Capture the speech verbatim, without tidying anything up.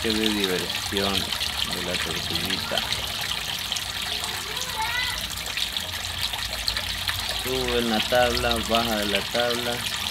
que de diversión de la tortuguita. Sube en la tabla, baja de la tabla.